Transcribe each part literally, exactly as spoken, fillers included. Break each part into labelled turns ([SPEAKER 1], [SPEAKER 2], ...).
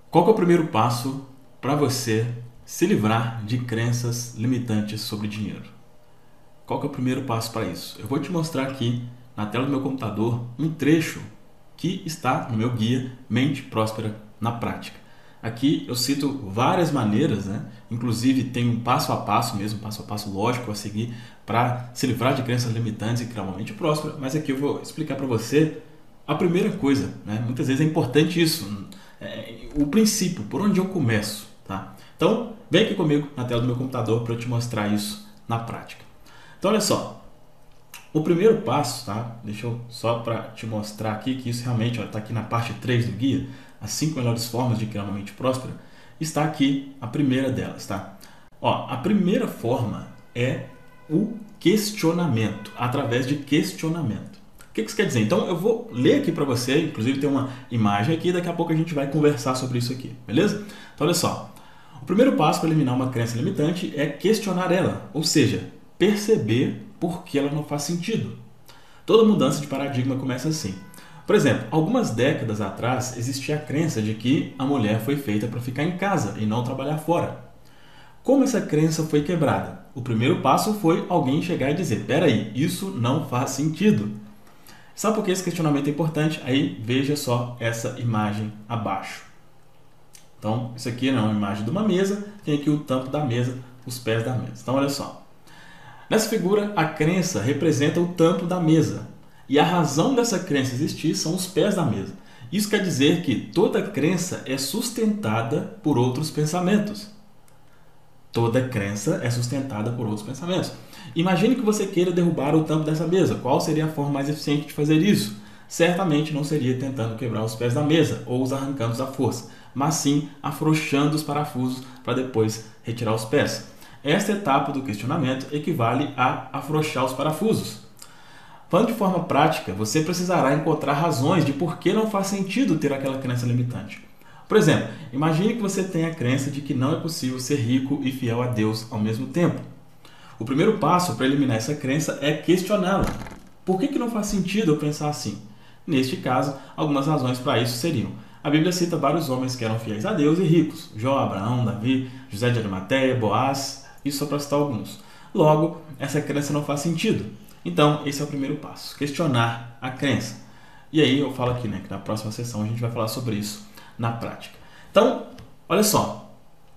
[SPEAKER 1] Qual que é o primeiro passo para você se livrar de crenças limitantes sobre dinheiro? Qual que é o primeiro passo para isso? Eu vou te mostrar aqui na tela do meu computador um trecho que está no meu guia Mente Próspera na Prática. Aqui eu cito várias maneiras, né? Inclusive tem um passo a passo mesmo, um passo a passo lógico a seguir para se livrar de crenças limitantes e criar uma mente próspera, mas aqui eu vou explicar para você a primeira coisa, né? Muitas vezes é importante isso, é, o princípio, por onde eu começo, tá? Então, vem aqui comigo na tela do meu computador para eu te mostrar isso na prática. Então, olha só, o primeiro passo, tá? Deixa eu só para te mostrar aqui que isso realmente está aqui na parte três do guia, as cinco melhores formas de criar uma mente próspera, está aqui a primeira delas, tá? Ó, a primeira forma é o questionamento, através de questionamento. O que isso quer dizer? Então eu vou ler aqui para você, inclusive tem uma imagem aqui, daqui a pouco a gente vai conversar sobre isso aqui, beleza? Então olha só, o primeiro passo para eliminar uma crença limitante é questionar ela, ou seja, perceber por que ela não faz sentido. Toda mudança de paradigma começa assim. Por exemplo, algumas décadas atrás existia a crença de que a mulher foi feita para ficar em casa e não trabalhar fora. Como essa crença foi quebrada? O primeiro passo foi alguém chegar e dizer, peraí, isso não faz sentido. Sabe por que esse questionamento é importante? Aí veja só essa imagem abaixo. Então, isso aqui é uma imagem de uma mesa, tem aqui o tampo da mesa, os pés da mesa. Então, olha só. Nessa figura, a crença representa o tampo da mesa. E a razão dessa crença existir são os pés da mesa. Isso quer dizer que toda crença é sustentada por outros pensamentos. Toda crença é sustentada por outros pensamentos. Imagine que você queira derrubar o tampo dessa mesa. Qual seria a forma mais eficiente de fazer isso? Certamente não seria tentando quebrar os pés da mesa ou os arrancando à força, mas sim afrouxando os parafusos para depois retirar os pés. Esta etapa do questionamento equivale a afrouxar os parafusos. Falando de forma prática, você precisará encontrar razões de por que não faz sentido ter aquela crença limitante. Por exemplo, imagine que você tenha a crença de que não é possível ser rico e fiel a Deus ao mesmo tempo. O primeiro passo para eliminar essa crença é questioná-la. Por que que não faz sentido eu pensar assim? Neste caso, algumas razões para isso seriam: a Bíblia cita vários homens que eram fiéis a Deus e ricos: Jó, Abraão, Davi, José de Arimateia, Boaz, isso só para citar alguns. Logo, essa crença não faz sentido. Então, esse é o primeiro passo, questionar a crença. E aí eu falo aqui, né, que na próxima sessão a gente vai falar sobre isso na prática. Então, olha só,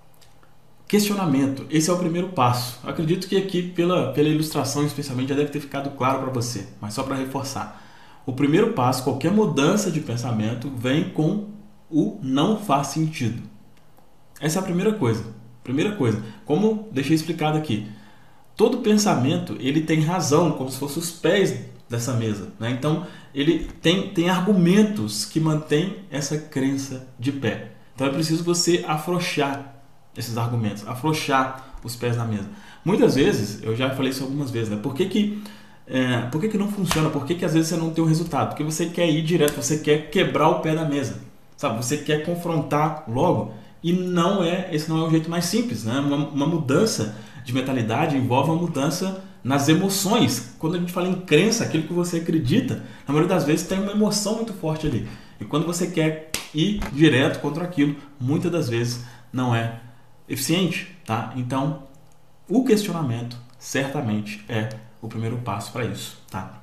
[SPEAKER 1] questionamento, esse é o primeiro passo. Eu acredito que aqui pela, pela ilustração especialmente já deve ter ficado claro para você, mas só para reforçar. O primeiro passo, qualquer mudança de pensamento vem com o não faz sentido. Essa é a primeira coisa. Primeira coisa, como deixei explicado aqui, todo pensamento ele tem razão, como se fossem os pés dessa mesa, né? Então ele tem, tem argumentos que mantêm essa crença de pé. Então é preciso você afrouxar esses argumentos, afrouxar os pés da mesa. Muitas vezes, eu já falei isso algumas vezes, né? Por que que, é, por que que não funciona? Por que que às vezes você não tem o resultado? Porque você quer ir direto, você quer quebrar o pé da mesa, sabe? Você quer confrontar logo e não é, esse não é o jeito mais simples, né? Uma, uma mudança de mentalidade envolve uma mudança nas emoções. Quando a gente fala em crença, aquilo que você acredita, na maioria das vezes tem uma emoção muito forte ali. E quando você quer ir direto contra aquilo, muitas das vezes não é eficiente, tá? Então, o questionamento certamente é o primeiro passo para isso, tá?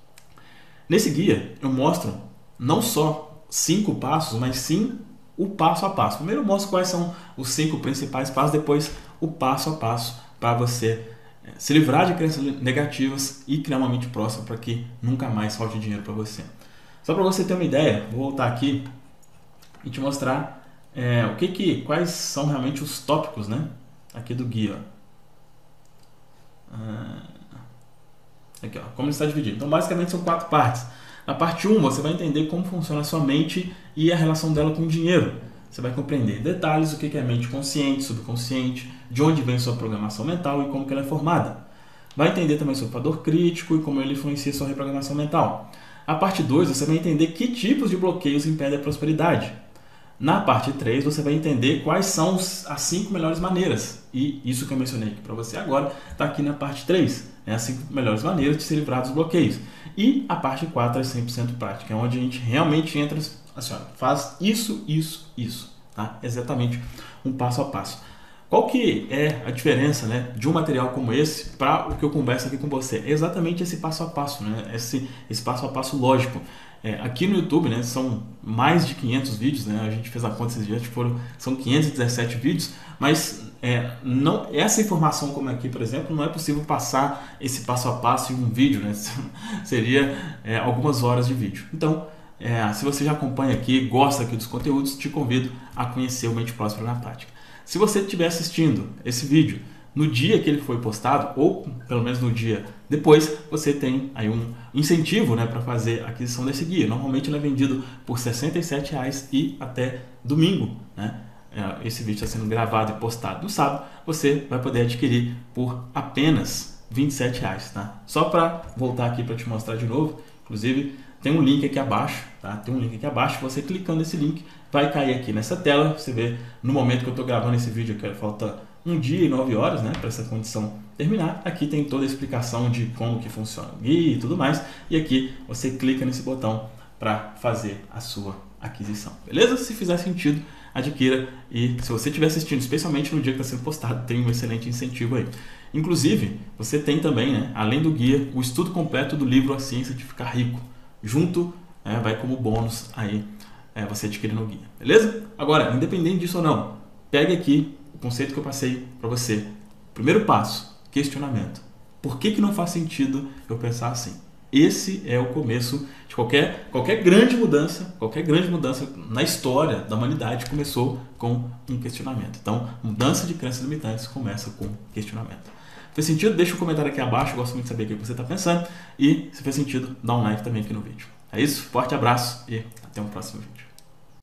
[SPEAKER 1] Nesse guia eu mostro não só cinco passos, mas sim o passo a passo. Primeiro eu mostro quais são os cinco principais passos, depois o passo a passo para você se livrar de crenças negativas e criar uma mente próspera para que nunca mais falte dinheiro para você. Só para você ter uma ideia, vou voltar aqui e te mostrar é, o que que, quais são realmente os tópicos, né, aqui do guia. Ah, aqui, ó, como ele está dividido. Então, basicamente são quatro partes. Na parte um, você vai entender como funciona a sua mente e a relação dela com o dinheiro. Você vai compreender em detalhes o que é mente consciente, subconsciente, de onde vem sua programação mental e como que ela é formada. Vai entender também sobre o fator crítico e como ele influencia sua reprogramação mental. A parte dois, você vai entender que tipos de bloqueios impedem a prosperidade. Na parte três, você vai entender quais são as cinco melhores maneiras. E isso que eu mencionei aqui para você agora está aqui na parte três. Né? As cinco melhores maneiras de se livrar dos bloqueios. E a parte quatro é cem por cento prática, é onde a gente realmente entra assim, ó, faz isso, isso, isso. tá? Exatamente um passo a passo. Qual que é a diferença, né, de um material como esse para o que eu converso aqui com você? É exatamente esse passo a passo, né? esse, esse passo a passo lógico. É, aqui no YouTube, né, são mais de quinhentos vídeos, né? A gente fez a conta esses dias, foram, são quinhentos e dezessete vídeos, mas é, não, essa informação como aqui, por exemplo, não é possível passar esse passo a passo em um vídeo, né? Seria é, algumas horas de vídeo. Então, é, se você já acompanha aqui, gosta aqui dos conteúdos, te convido a conhecer o Mente Próspera na Prática. Se você estiver assistindo esse vídeo no dia que ele foi postado, ou pelo menos no dia depois, você tem aí um incentivo, né, para fazer a aquisição desse guia. Normalmente ele é vendido por sessenta e sete reais e até domingo, né? Esse vídeo está sendo gravado e postado no sábado, você vai poder adquirir por apenas vinte e sete reais, tá? Só para voltar aqui para te mostrar de novo, inclusive tem um link aqui abaixo, tá? Tem um link aqui abaixo, você clicando nesse link vai cair aqui nessa tela, você vê no momento que eu estou gravando esse vídeo, que falta um dia e nove horas, né, para essa condição terminar. Aqui tem toda a explicação de como que funciona o guia e tudo mais, e aqui você clica nesse botão para fazer a sua aquisição, beleza? Se fizer sentido, adquira, e se você estiver assistindo, especialmente no dia que está sendo postado, tem um excelente incentivo aí. Inclusive, você tem também, né, além do guia, o estudo completo do livro A Ciência de Ficar Rico, junto, é, vai como bônus aí, é, você adquirindo o guia, beleza? Agora, independente disso ou não, pegue aqui o conceito que eu passei para você. Primeiro passo, questionamento. Por que que não faz sentido eu pensar assim? Esse é o começo de qualquer, qualquer grande mudança, qualquer grande mudança na história da humanidade começou com um questionamento. Então, mudança de crenças limitantes começa com questionamento. Fez sentido? Deixa um comentário aqui abaixo, eu gosto muito de saber o que você está pensando. E se fez sentido, dá um like também aqui no vídeo. É isso, forte abraço e até o próximo vídeo.